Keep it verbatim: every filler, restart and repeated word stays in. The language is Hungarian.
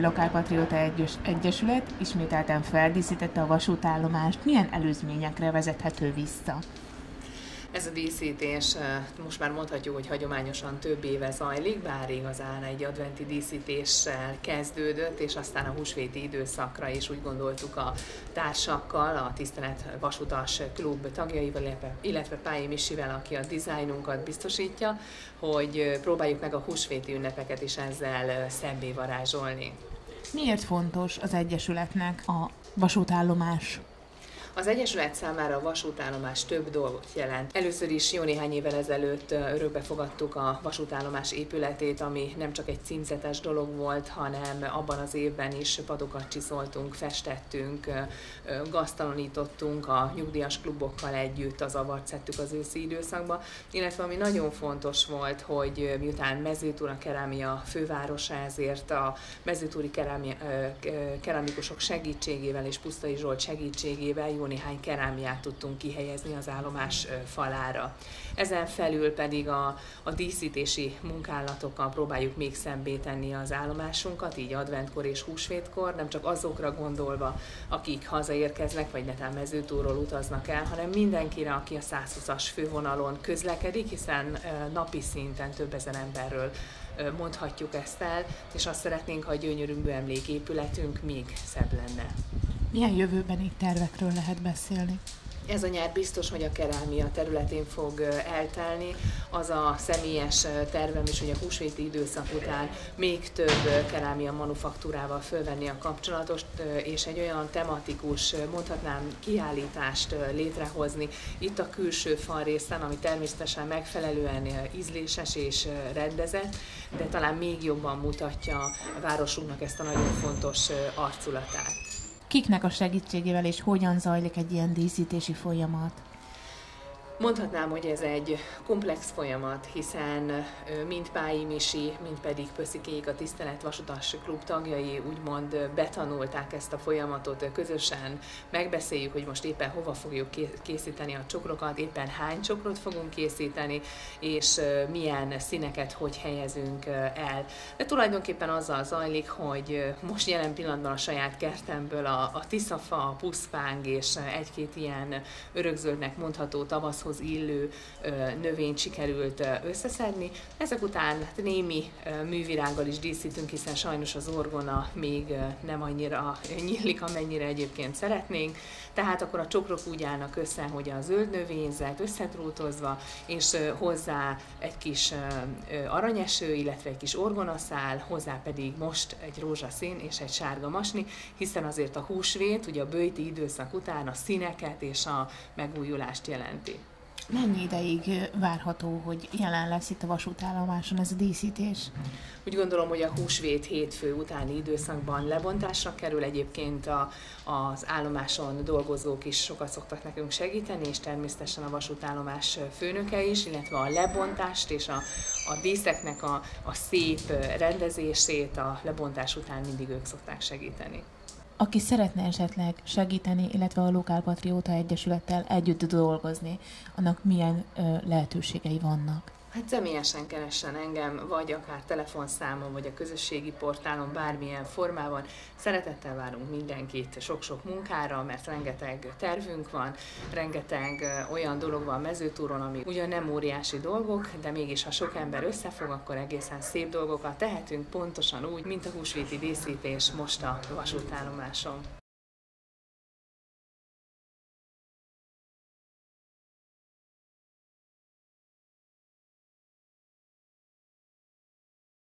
Lokálpatrióta Egyes- Egyesület ismételten feldíszítette a vasútállomást. Milyen előzményekre vezethető vissza? Ez a díszítés most már mondhatjuk, hogy hagyományosan több éve zajlik, bár igazán egy adventi díszítéssel kezdődött, és aztán a húsvéti időszakra is úgy gondoltuk a társakkal, a Tisztelet Vasutas Klub tagjaival, illetve Pályi Misivel, aki a dizájnunkat biztosítja, hogy próbáljuk meg a húsvéti ünnepeket is ezzel szebbé varázsolni. Miért fontos az Egyesületnek a vasútállomás? Az Egyesület számára a vasútállomás több dolgot jelent. Először is jó néhány évvel ezelőtt örökbe fogadtuk a vasútállomás épületét, ami nem csak egy címzetes dolog volt, hanem abban az évben is padokat csiszoltunk, festettünk, gasztalanítottunk a nyugdíjas klubokkal együtt, az avart szedtük az őszi időszakba, illetve ami nagyon fontos volt, hogy miután Mezőtúr a kerámia fővárosa, ezért a mezőtúri kerámia, keramikusok segítségével és Pusztai Zsolt segítségével jó néhány kerámiát tudtunk kihelyezni az állomás falára. Ezen felül pedig a, a díszítési munkálatokkal próbáljuk még szebbé tenni az állomásunkat, így adventkor és húsvétkor, nem csak azokra gondolva, akik hazaérkeznek, vagy netán Mezőtúrról utaznak el, hanem mindenkire, aki a százhúszas fővonalon közlekedik, hiszen napi szinten több ezer emberről mondhatjuk ezt el, és azt szeretnénk, ha a gyönyörű műemléképületünk még szebb lenne. Milyen jövőbeni tervekről lehet beszélni? Ez a nyár biztos, hogy a kerámia területén fog eltelni. Az a személyes tervem is, hogy a húsvéti időszak után még több kerámia manufaktúrával fölvenni a kapcsolatot, és egy olyan tematikus, mondhatnám, kiállítást létrehozni itt a külső falrészen, ami természetesen megfelelően ízléses és rendezett, de talán még jobban mutatja a városunknak ezt a nagyon fontos arculatát. Kiknek a segítségével és hogyan zajlik egy ilyen díszítési folyamat? Mondhatnám, hogy ez egy komplex folyamat, hiszen mind Pályi Misi, mind pedig Pösszikék, a Tisztelet Vasutas Klub tagjai úgymond betanulták ezt a folyamatot, közösen megbeszéljük, hogy most éppen hova fogjuk készíteni a csokrokat, éppen hány csokrot fogunk készíteni, és milyen színeket hogy helyezünk el. De tulajdonképpen azzal zajlik, hogy most jelen pillanatban a saját kertemből a, a tiszafa, a puszpáng és egy-két ilyen örökzöldnek mondható tavasz illő növényt sikerült összeszedni. Ezek után némi művirággal is díszítünk, hiszen sajnos az orgona még nem annyira nyílik, amennyire egyébként szeretnénk. Tehát akkor a csokrok úgy állnak össze, hogy a zöld növényzet összetrótozva, és hozzá egy kis aranyeső, illetve egy kis orgonaszál, hozzá pedig most egy rózsaszín és egy sárga masni, hiszen azért a húsvét, ugye a böjti időszak után a színeket és a megújulást jelenti. Mennyi ideig várható, hogy jelen lesz itt a vasútállomáson ez a díszítés? Úgy gondolom, hogy a húsvét hétfő utáni időszakban lebontásra kerül. Egyébként a, az állomáson dolgozók is sokat szoktak nekünk segíteni, és természetesen a vasútállomás főnöke is, illetve a lebontást és a, a díszeknek a, a szép rendezését a lebontás után mindig ők szokták segíteni. Aki szeretne esetleg segíteni, illetve a Lokálpatrióta Egyesülettel együtt dolgozni, annak milyen ö, lehetőségei vannak? Hát személyesen keressen engem, vagy akár telefonszámon, vagy a közösségi portálon, bármilyen formában. Szeretettel várunk mindenkit sok-sok munkára, mert rengeteg tervünk van, rengeteg olyan dolog van Mezőtúron, ami ugyan nem óriási dolgok, de mégis ha sok ember összefog, akkor egészen szép dolgokat tehetünk, pontosan úgy, mint a húsvéti díszítés most a vasútállomáson.